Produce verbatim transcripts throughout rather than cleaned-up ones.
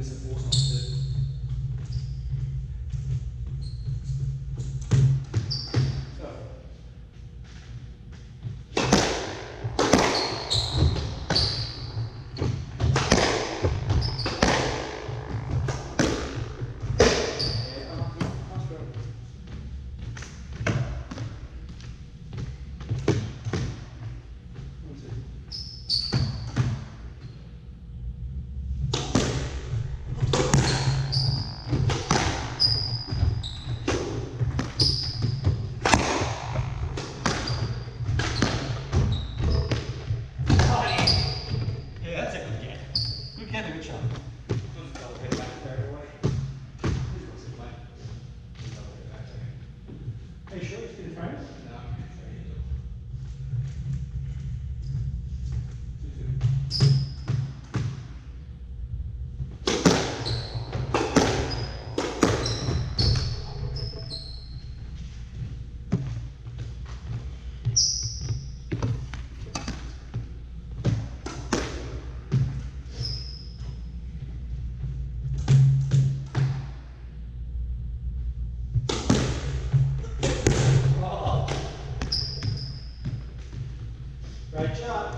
minutes of force not to do. Great job.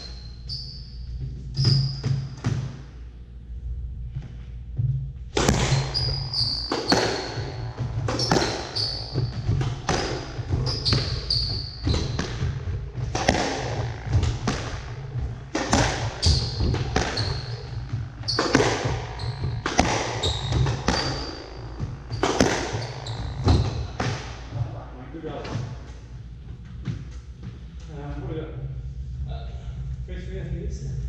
Good job. Um, what do we got? Three, three, I think it is.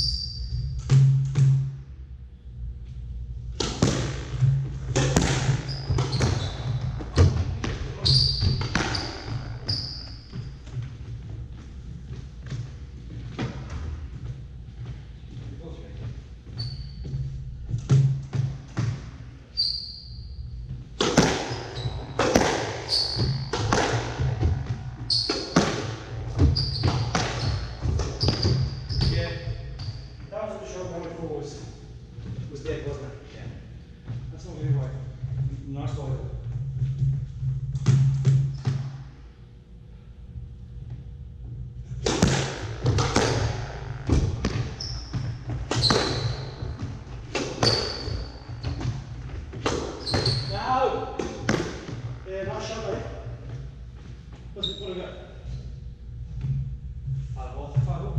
Was dead, wasn't it? Yeah. That's not really right. Nice ball. No! Yeah, nice shot, mate. What's it, what have we got? Five ball, five ball.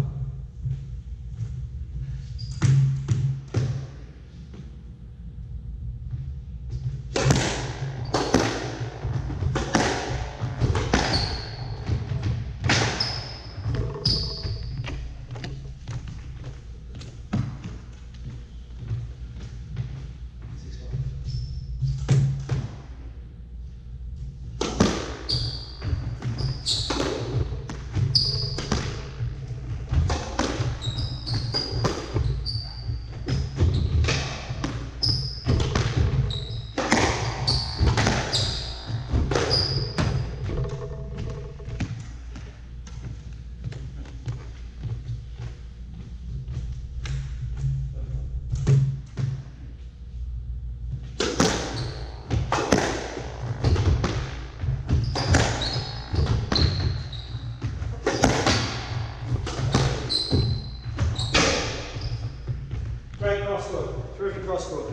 Great crossfoot, terrific crossfoot.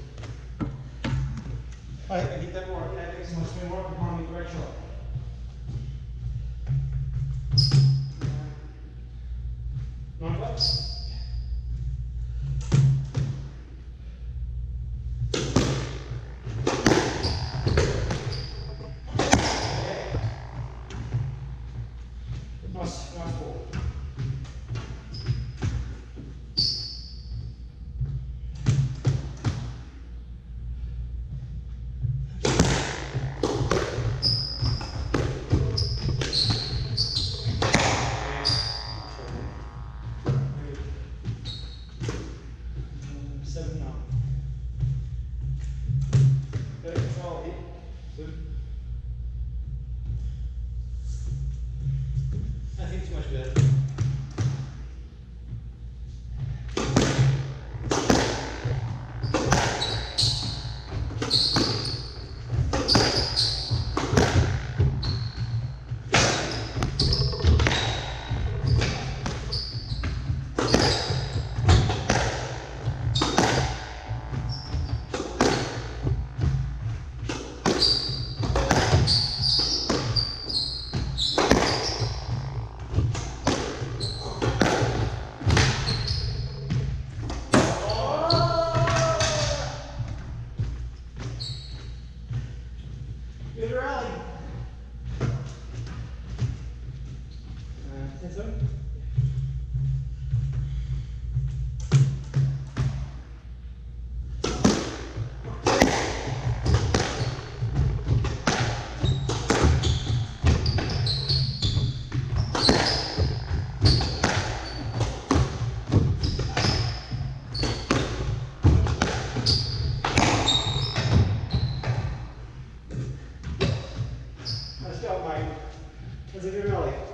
I hit that more, okay, I think it's more behind me, great shot. Nine bucks. Nice, nice ball. How's it going, Ollie?